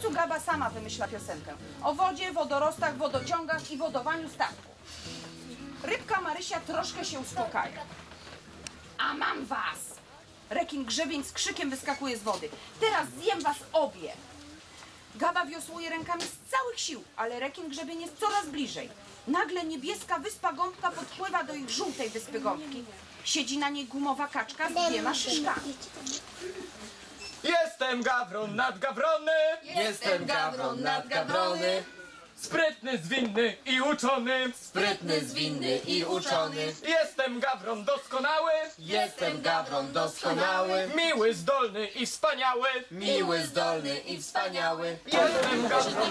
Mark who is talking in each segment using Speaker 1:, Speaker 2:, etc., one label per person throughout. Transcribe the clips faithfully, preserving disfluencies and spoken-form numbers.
Speaker 1: końcu Gaba sama wymyśla piosenkę o wodzie, wodorostach, wodociągach i wodowaniu statku. Rybka Marysia troszkę się uspokaja. A mam was! Rekin grzebień z krzykiem wyskakuje z wody. Teraz zjem was obie! Gaba wiosłuje rękami z całych sił, ale rekin grzebień jest coraz bliżej. Nagle niebieska wyspa gąbka podpływa do ich żółtej wyspy gąbki. Siedzi na niej gumowa kaczka z dwiema szyszkami.
Speaker 2: Jestem Gawron nad Gawrony!
Speaker 3: Jestem Gawron nad Gawrony!
Speaker 2: Sprytny, zwinny i uczony!
Speaker 3: Sprytny, zwinny i uczony!
Speaker 2: Jestem Gawron doskonały!
Speaker 3: Jestem Gawron doskonały!
Speaker 2: Miły, zdolny i wspaniały!
Speaker 3: Miły, zdolny i wspaniały!
Speaker 2: Jestem Gawron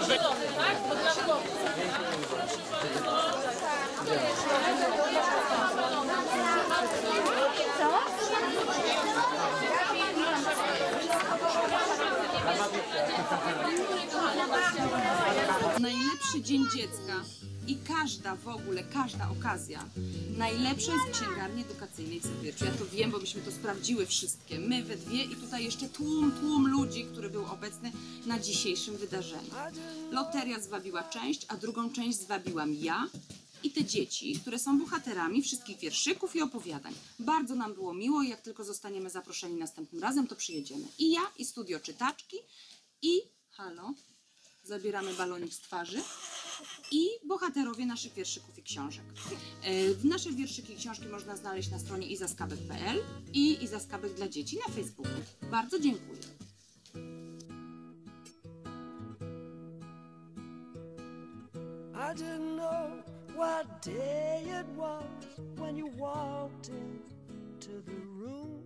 Speaker 1: Najlepszy dzień dziecka i każda w ogóle, każda okazja najlepsza jest w księgarni edukacyjnej w Zawierciu. Ja to wiem, bo myśmy to sprawdziły wszystkie. My we dwie i tutaj jeszcze tłum, tłum ludzi, który był obecny na dzisiejszym wydarzeniu. Loteria zwabiła część, a drugą część zwabiłam ja i te dzieci, które są bohaterami wszystkich wierszyków i opowiadań. Bardzo nam było miło i jak tylko zostaniemy zaproszeni następnym razem, to przyjedziemy. I ja, i studio czytaczki, i halo, zabieramy balonik z twarzy, i bohaterowie naszych wierszyków i książek. E, nasze wierszyki i książki można znaleźć na stronie izaskabek kropka p l i Izaskabek dla dzieci na Facebooku. Bardzo dziękuję.
Speaker 4: I didn't know what day it was when you walked into the room.